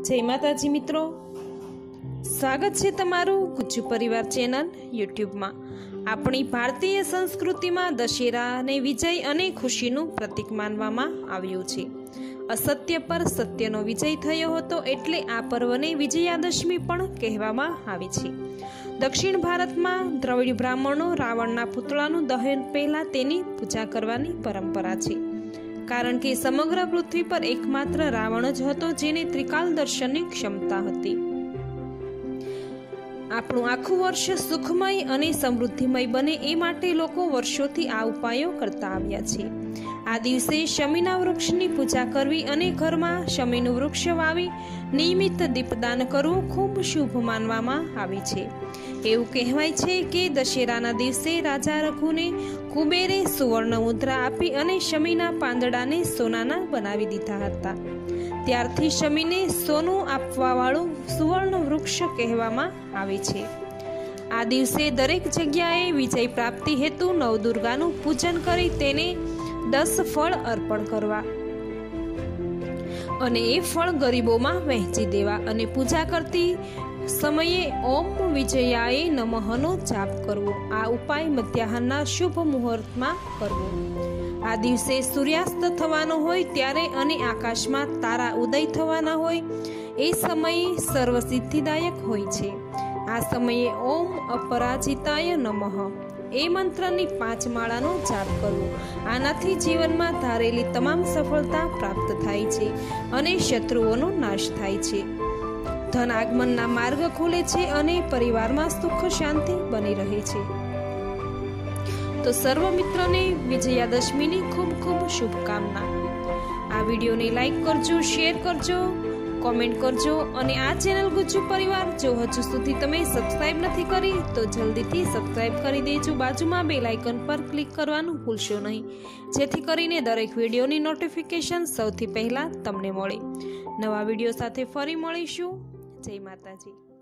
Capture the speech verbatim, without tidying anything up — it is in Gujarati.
जय माताजी मित्रों, स्वागत है तमारू गुज्जू परिवार चेनल यूट्यूब में। अपनी भारतीय संस्कृति में दशेरा ने विजय अने खुशीनु प्रतीक मानवामां आव्युं छे। असत्य पर सत्यनो विजय थयो हतो एटले आ पर्वने विजयादशमी पण कहेवामां आवे छे। दक्षिण भारत में द्रविड़ ब्राह्मणों रावणना पुतळानुं दहन पहेला तेनी पूजा करवानी परंपरा छे, कारण के समग्र पृथ्वी पर एकमात्र रावण ज हतो जेने त्रिकाल दर्शननी क्षमता हती। આપણું આખું વર્ષ સુખમય અને સમૃદ્ધિમય બને એ માટે લોકો વર્ષોથી આ ઉપાયો કરતા આવ્યા છે। આ દિવસે શમીના વૃક્ષની પૂજા કરવી અને ઘરમાં શમીનું વૃક્ષ વાવી નિયમિત દીપદાન કરવું ખૂબ શુભ માનવામાં આવે છે। એવું કહેવાય છે કે દશેરાના દિવસે રાજા રઘુને કુબેરે સુવર્ણ મુદ્રા આપી અને શમીના પાંદડાને સોનાના બનાવી દીધા હતા। ત્યારથી શમીને સોનું આપવાવાળું સુવર્ણ વૃક્ષ કહેવામાં આવે છે। આ દિવસે દરેક જગ્યાએ વિજય પ્રાપ્તિ હેતુ નવદુર્ગાનું પૂજન કરી તેને દસ ફળ અર્પણ કરવા અને એ ફળ ગરીબોમાં વહેંચી દેવા અને પૂજા કરતી સમયે ઓમ વિજયાય નમઃનો જાપ કરવો। આ ઉપાય મધ્યાહનના શુભ મુહૂર્તમાં કરવો। આ દિવસે સૂર્યાસ્ત થવાનો હોય ત્યારે અને આકાશમાં તારા ઉદય થવાના હોય એ સમયે સર્વસિદ્ધિદાયક હોય છે। આ સમયે ઓમ અપરાજિતાય નમઃ એ મંત્રની પાંચ માળાનો જાપ કરવો। આનાથી જીવનમાં ધારેલી તમામ સફળતા પ્રાપ્ત થાય છે અને શત્રુઓનો નાશ થાય છે। ધન આગમનના માર્ગ ખુલે છે અને પરિવારમાં સુખ શાંતિ બની રહે છે। तो सर्व मित्रों ने विजयादशमी की खूब खूब शुभकामना। आ वीडियो ने लाइक करजो, शेर करजो, कमेंट करजो और आ चेनल गुज्जू परिवार जो हजू सुधी तमे सब्सक्राइब नहीं करी तो जल्दी थी सब्सक्राइब कर देजो। बाजू में बेल आइकन पर क्लिक करवानुं भूलशो नहीं, जेथी करीने दरेक वीडियो नी नोटिफिकेशन सौथी पहला तमने मळे। नवा वीडियो साथे फरी मळीशुं। जय माताजी।